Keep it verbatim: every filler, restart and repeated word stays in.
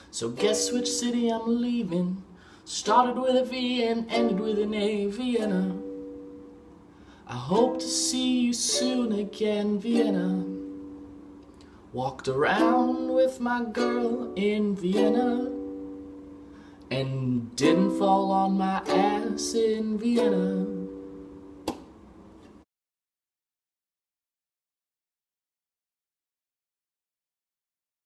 So guess which city I'm leaving? Started with a V and ended with an A, Vienna. I hope to see you soon again, Vienna. Walked around with my girl in Vienna and didn't fall on my ass in Vienna.